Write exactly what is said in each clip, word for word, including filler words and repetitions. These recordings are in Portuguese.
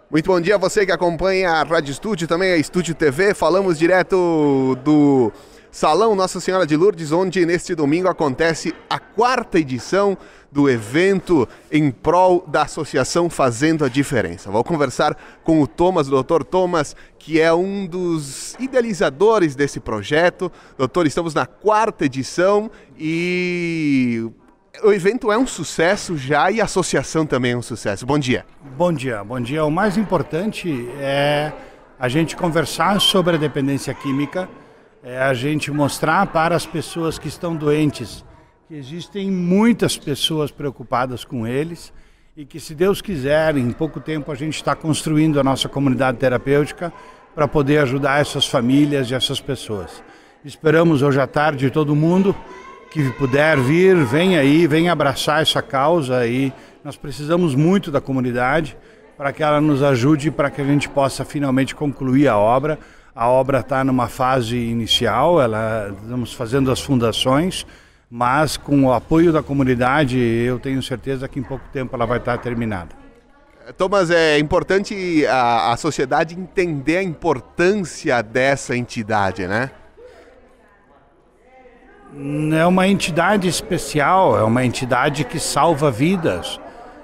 Muito bom dia a você que acompanha a Rádio Estúdio, também a Estúdio T V. Falamos direto do Salão Nossa Senhora de Lourdes, onde neste domingo acontece a quarta edição do evento em prol da Associação Fazendo a Diferença. Vou conversar com o Thomas, o doutor Thomas, que é um dos idealizadores desse projeto. Doutor, estamos na quarta edição e o evento é um sucesso já e a associação também é um sucesso. Bom dia. Bom dia, bom dia. O mais importante é a gente conversar sobre a dependência química, é a gente mostrar para as pessoas que estão doentes que existem muitas pessoas preocupadas com eles e que, se Deus quiser, em pouco tempo a gente está construindo a nossa comunidade terapêutica para poder ajudar essas famílias e essas pessoas. Esperamos hoje à tarde todo mundo que puder vir, vem aí, vem abraçar essa causa e nós precisamos muito da comunidade para que ela nos ajude, para que a gente possa finalmente concluir a obra. A obra está numa fase inicial, ela, estamos fazendo as fundações, mas com o apoio da comunidade eu tenho certeza que em pouco tempo ela vai estar terminada. Thomas, é importante a, a sociedade entender a importância dessa entidade, né? É uma entidade especial, é uma entidade que salva vidas.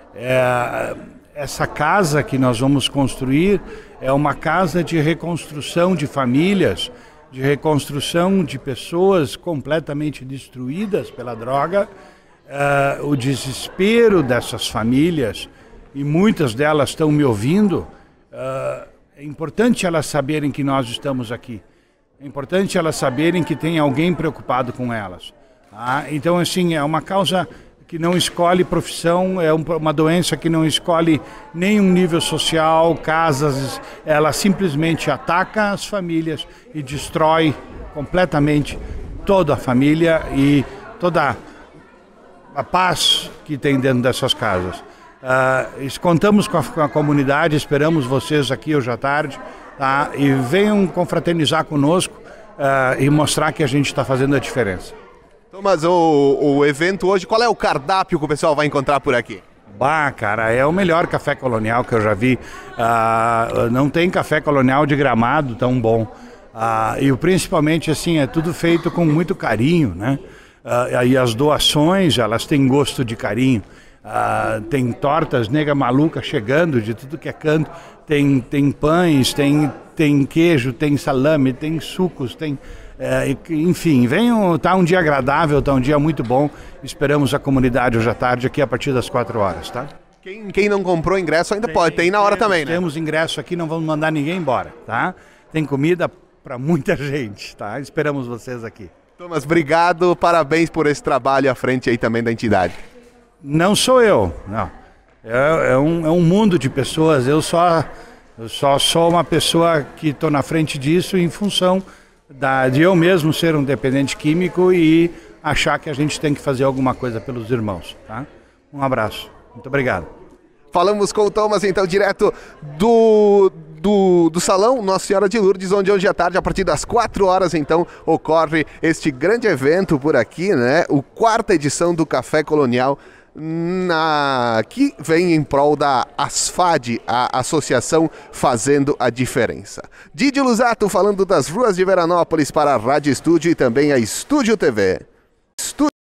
É, essa casa que nós vamos construir é uma casa de reconstrução de famílias, de reconstrução de pessoas completamente destruídas pela droga. É, o desespero dessas famílias, e muitas delas estão me ouvindo, é, é importante elas saberem que nós estamos aqui. É importante elas saberem que tem alguém preocupado com elas. Tá? Então, assim, é uma causa que não escolhe profissão, é uma doença que não escolhe nenhum nível social, casas, ela simplesmente ataca as famílias e destrói completamente toda a família e toda a paz que tem dentro dessas casas. Uh, contamos com a, com a comunidade, esperamos vocês aqui hoje à tarde. Tá? E venham confraternizar conosco uh, e mostrar que a gente está fazendo a diferença. Thomas, o, o evento hoje, qual é o cardápio que o pessoal vai encontrar por aqui? Bah, cara, é o melhor café colonial que eu já vi. Uh, não tem café colonial de Gramado tão bom. Uh, e principalmente assim, é tudo feito com muito carinho, né? Uh, e as doações, elas têm gosto de carinho. Uh, tem tortas nega maluca chegando de tudo que é canto, tem, tem pães, tem, tem queijo, tem salame, tem sucos, tem, uh, enfim, venham, tá um dia agradável, tá um dia muito bom. Esperamos a comunidade hoje à tarde aqui a partir das quatro horas, tá? Quem, quem não comprou ingresso ainda tem, pode, tem na hora temos, também, né? Temos ingresso aqui, não vamos mandar ninguém embora, tá? Tem comida para muita gente, tá? Esperamos vocês aqui. Thomas, obrigado, parabéns por esse trabalho à frente aí também da entidade. Não sou eu, não. É, é, um, é um mundo de pessoas. Eu só, eu só sou uma pessoa que estou na frente disso em função da, de eu mesmo ser um dependente químico e achar que a gente tem que fazer alguma coisa pelos irmãos. Tá? Um abraço. Muito obrigado. Falamos com o Thomas, então, direto do, do, do Salão Nossa Senhora de Lourdes, onde hoje à tarde, a partir das quatro horas, então, ocorre este grande evento por aqui, né? O quarta edição do Café Colonial, Na, que vem em prol da ASFAD, a Associação Fazendo a Diferença. Didi Lusato falando das ruas de Veranópolis para a Rádio Estúdio e também a Estúdio T V. Estúdio